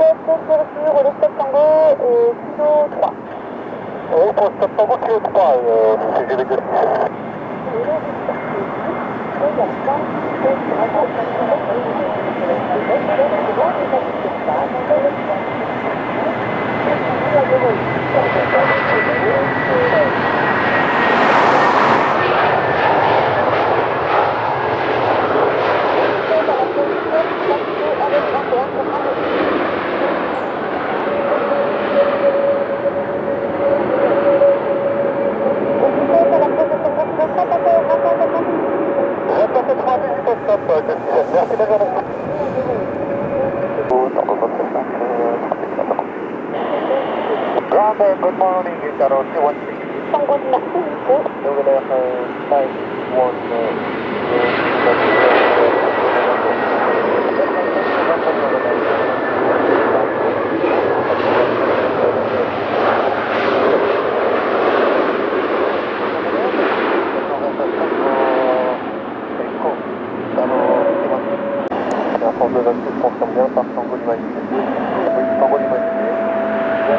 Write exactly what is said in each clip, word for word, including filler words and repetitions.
relais Stop Tango, euh, kilo trois. Oui, pour Stop Tango, kilo trois, euh, C G V deux. Merci, bonne journée. Ground, good morning, Itaro two one six. Tango, merci, beaucoup. Over there, five one de vingt-six confirme bien par Tango d'humanité. Oui, Tango d'humanité. Bien,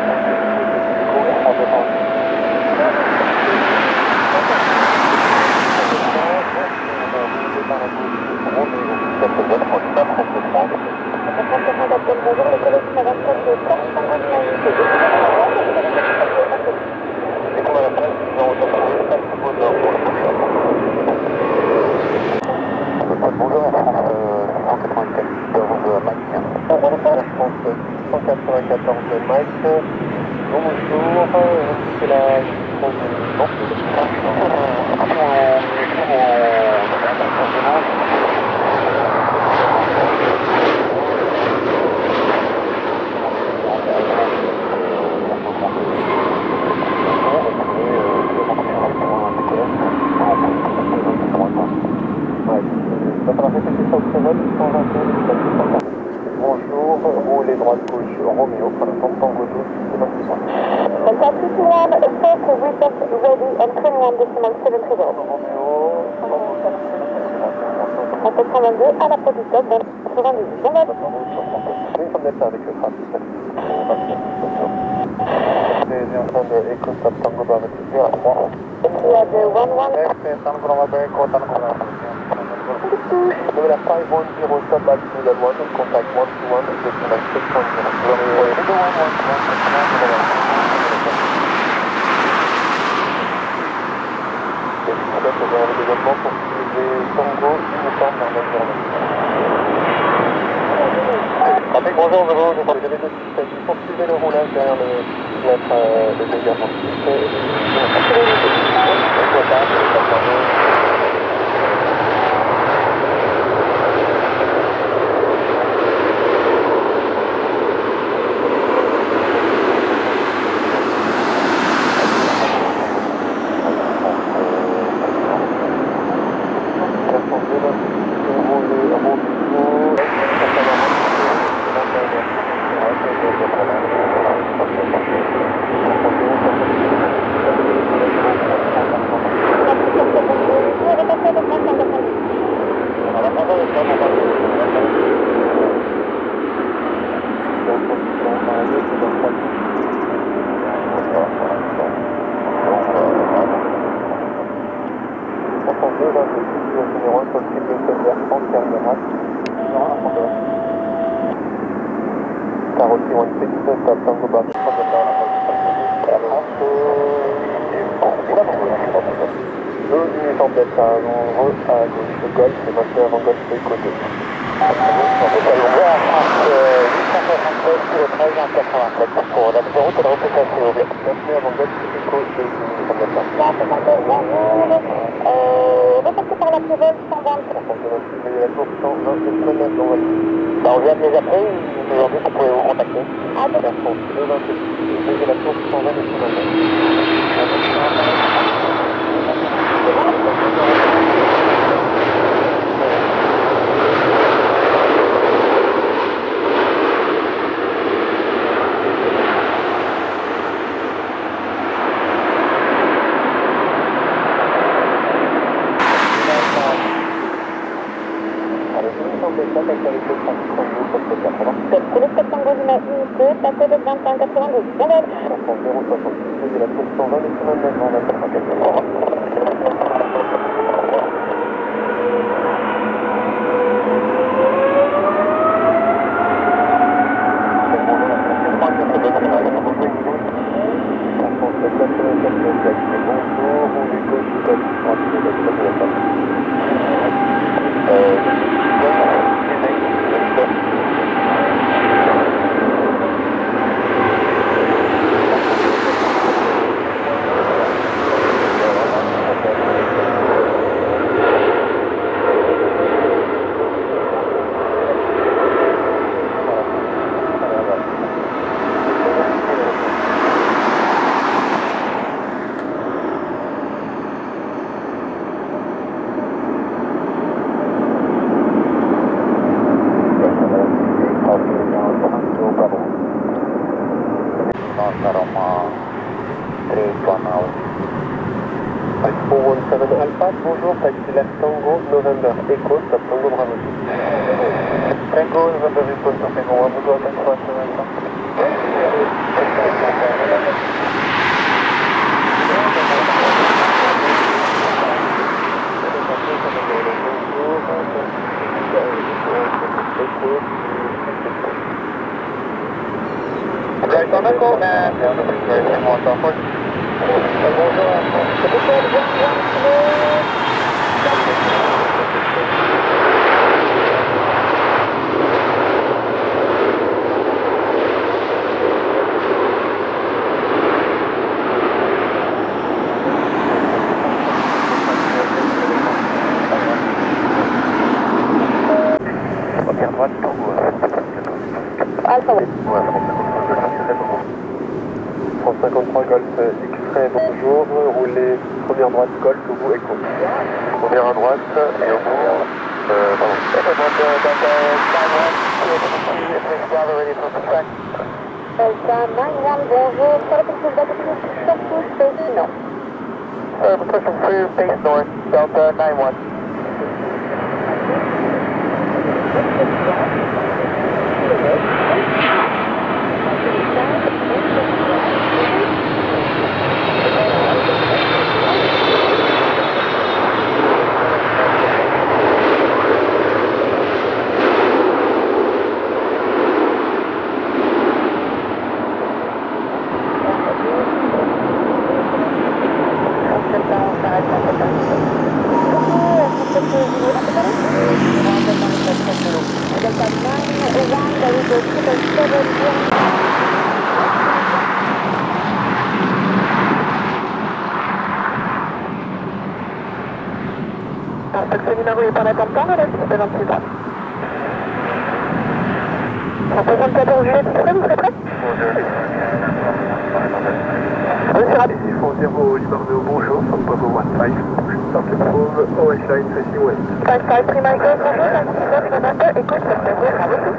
bonjour, Air France six cent quatre-vingt-quatorze Mike. Air France six cent quatre-vingt-quatorze Mike. Bonjour, c'est la France de bonjour, roulez droite gauche, Roméo, pour l'instant, Tango douze, c'est vingt-six. Delta two two one, four to reset ready and twenty-one decimal seven three zero. En sept cent vingt-deux à la porte du stop, donc quatre-vingt-dix. Bon vote. Oui, comme d'être avec le trafic. C'est bien en train de Echo Stop Tango Bravo à trois. Il y a de one one. C'est Tango Bravo, Echo Tango Bravo. Number five one zero stop at middle one, contact one two one, decimal six one zero. Middle one one two one, decimal middle one. Et du coup, là, ça va arriver également pour utiliser Tango uniforme dans la journée. Trafic, bonjour, bonjour, je parle de V deux six, poursuivez le roulage derrière le lettre euh, de dégagement. Carrossy one six, stop Tango Bravo. Deux uniformes Delta, avant à gauche, Golf, et maintenant avant Golf, c'est côté. huit cent soixante-treize, kilo treize, un quatre-vingt-sept pour la numéro de la route à C O V. Maintenant avant Golf, c'est côté, deux uniformes Delta. Euh, repassez par la Prévole cent vingt. Il y a la tour cent vingt, c'est très bien, on va le bah, on vient de les appeler, ils nous ont dit qu'on pouvait vous contacter. Ah, d'accord. Air France deux vingt-six, c'est la tour cent vingt et cent vingt. Pour le Stop Tango la unité, passez de vingt-cinq quatre-vingt-douze. Bon vol. zéro soixante-six de la tour cent vingt, le chemin de Nagement, vingt-quatre cent quatre-vingts. four one seven Alpha, bonjour, taxi left Tango, November Echo, stop Tango Bravo. Tango, November Echo, stop Tango Bravo, go ahead, four seven Alpha. Right on the call, man. Bonjour, première droite, Tango. Alpha, oui. cent cinquante-trois Golf X-Ray, bonjour, roulez première droite Golf au bout Echo. Première à droite et au bout, euh, pardon. Delta nine one, bonjour, certificate d'altitude, surtout face north. Uh, pushing through face north, Delta nine one. Taxi numéro est en attente par la suite de vingt-six droite. cent soixante-quatorze Juliette, vous serez prêt? Oui, c'est rapide. Ici fond zéro Lima Romeo, bonjour, from Bravo one five, start to move, O S line facing west. five five three Michael, bonjour, taxi neuf, November, Echo, September, Bravo two.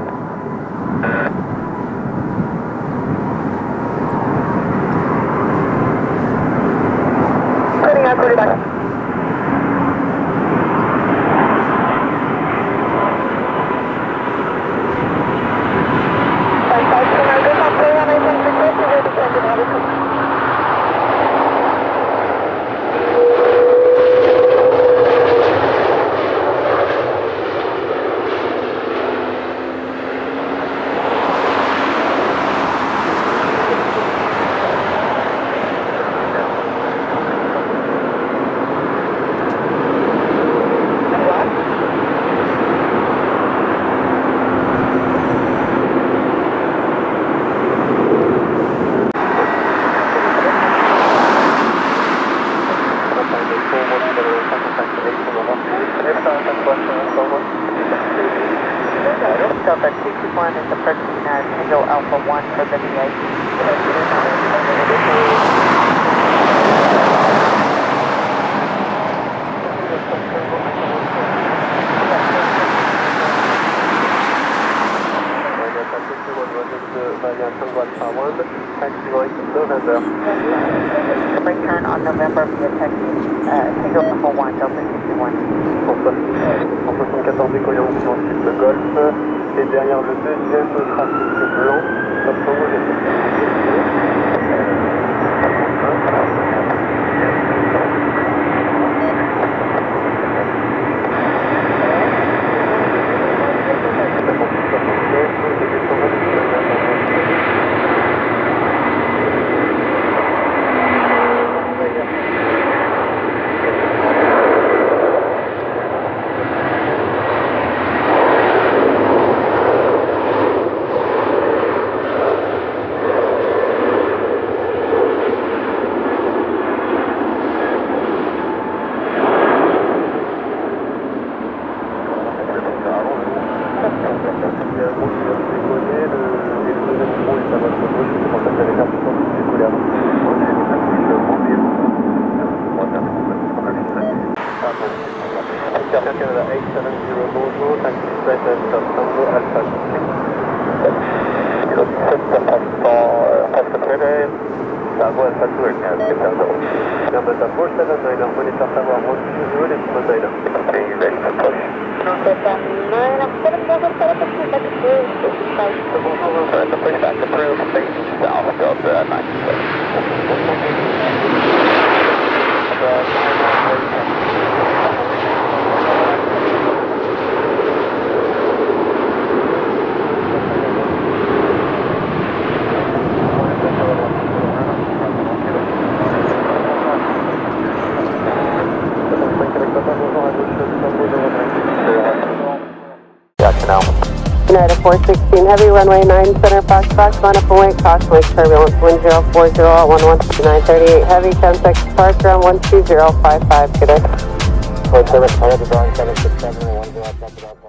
Turning out, call you back. Delta two two one is approaching uh, Tango Alpha one for the V A. Return on November via taxi uh, Tango Alpha one, Delta two two one. cent soixante-quatorze décollants ensuite le Golf et derrière le deuxième trafic blanc. Canada eight seven zero, bonjour, taxi present, Tango Alpha. zéro dix-sept, presque près, Tango Alpha two, c'est un zéro. Number four seven nine, monitor tower one two zero, les two nine. Okay, you ready for push? Okay, nine, seven, seven, seven, seven, seven, Bonjour, the push back approved, facing south, Delta nine six. United four sixteen, heavy runway nine center, Fox Fox, line up and wait, caution wake turbulence, wind zero four zero at one one nine thirty-eight, heavy, ten seconds departure on one two zero five five, good day. One seven, I have the drawing seven six seven, one zero,